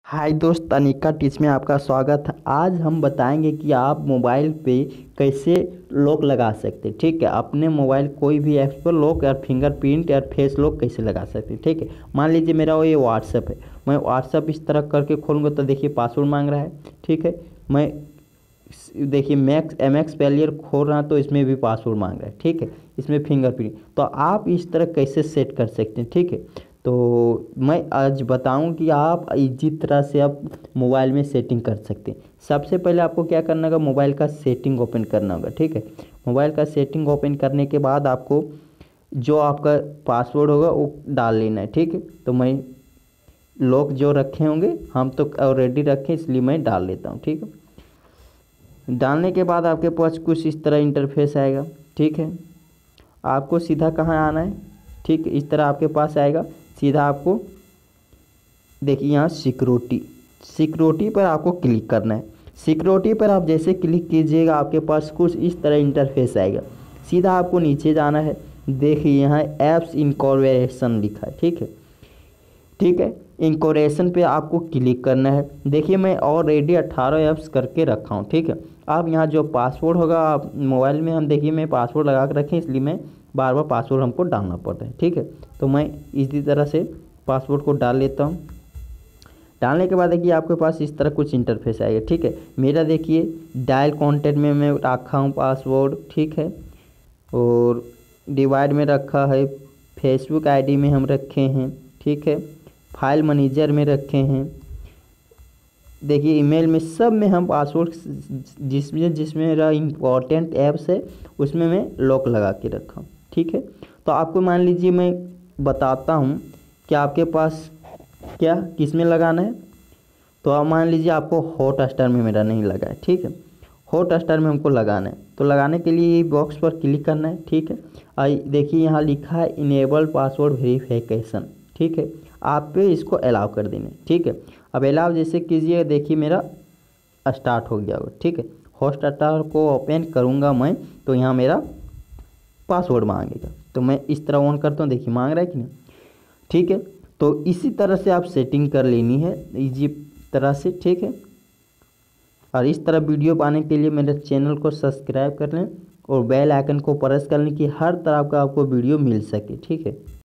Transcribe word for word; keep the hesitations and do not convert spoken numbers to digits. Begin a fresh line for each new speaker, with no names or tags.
हाय दोस्त, अनिका टिप्स में आपका स्वागत है। आज हम बताएंगे कि आप मोबाइल पे कैसे लॉक लगा सकते हैं। ठीक है, अपने मोबाइल कोई भी ऐप्स पर लॉक या फिंगरप्रिंट या फेस लॉक कैसे लगा सकते हैं। ठीक है, मान लीजिए मेरा वो ये व्हाट्सअप है, मैं व्हाट्सअप इस तरह करके खोलूँगा तो देखिए पासवर्ड मांग रहा है। ठीक है, मैं देखिए मैक्स एम एक्स पेलियर खोल रहा तो इसमें भी पासवर्ड मांग रहा है। ठीक है, इसमें फिंगरप्रिंट, तो आप इस तरह कैसे सेट कर सकते हैं। ठीक है, तो मैं आज बताऊं कि आप इजी तरह से आप मोबाइल में सेटिंग कर सकते हैं। सबसे पहले आपको क्या करना होगा, मोबाइल का सेटिंग ओपन करना होगा। ठीक है, मोबाइल का सेटिंग ओपन करने के बाद आपको जो आपका पासवर्ड होगा वो डाल लेना है। ठीक है, तो मैं लॉक जो रखे होंगे हम तो ऑलरेडी रखे इसलिए मैं डाल लेता हूँ। ठीक है, डालने के बाद आपके पास कुछ इस तरह इंटरफेस आएगा। ठीक है, आपको सीधा कहाँ आना है। ठीक, इस तरह आपके पास आएगा। सीधा आपको देखिए यहाँ सिक्योरिटी सिक्योरिटी पर आपको क्लिक करना है। सिक्योरिटी पर आप जैसे क्लिक कीजिएगा आपके पास कुछ इस तरह इंटरफेस आएगा। सीधा आपको नीचे जाना है। देखिए यहाँ ऐप्स इनकॉर्पोरेशन लिखा है। ठीक है, ठीक है, इनकॉर्पोरेशन पे आपको क्लिक करना है। देखिए मैं ऑलरेडी अट्ठारह ऐप्स करके रखा हूँ। ठीक है, आप यहाँ जो पासवर्ड होगा आप मोबाइल में, हम देखिए मैं पासवर्ड लगा के रखें इसलिए मैं बार बार पासवर्ड हमको डालना पड़ता है। ठीक है, तो मैं इसी तरह से पासवर्ड को डाल लेता हूँ। डालने के बाद देखिए आपके पास इस तरह कुछ इंटरफेस आएगा। ठीक है, मेरा देखिए डायल कॉन्टेक्ट में मैं रखा हूँ पासवर्ड। ठीक है, और डिवाइड में रखा है, फेसबुक आईडी में हम रखे हैं। ठीक है, फाइल मैनेजर में रखे हैं। देखिए ईमेल में, सब में हम पासवर्ड जिसमें जिसमें मेरा इम्पोर्टेंट ऐप्स है उसमें मैं लॉक लगा के रखा हूँ। ठीक है, तो आपको मान लीजिए मैं बताता हूँ कि आपके पास क्या किस में लगाना है। तो आप मान लीजिए आपको हॉट स्टार में मेरा नहीं लगा है। ठीक है, हॉट स्टार में हमको लगाना है, तो लगाने के लिए बॉक्स पर क्लिक करना है। ठीक है, आई देखिए यहाँ लिखा है इनेबल पासवर्ड वेरिफिकेशन। ठीक है, आप पे इसको अलाउ कर देना है। ठीक है, अब अलाउ जैसे कीजिए देखिए मेरा स्टार्ट हो गया होगा। ठीक है, हॉट स्टार को ओपन करूँगा मैं तो यहाँ मेरा पासवर्ड मांगेगा, तो मैं इस तरह ऑन करता हूँ। देखिए मांग रहा है कि नहीं। ठीक है, तो इसी तरह से आप सेटिंग कर लेनी है इजी तरह से। ठीक है, और इस तरह वीडियो पाने के लिए मेरे चैनल को सब्सक्राइब कर लें और बेल आइकन को प्रेस कर लें कि हर तरह का आपको वीडियो मिल सके। ठीक है।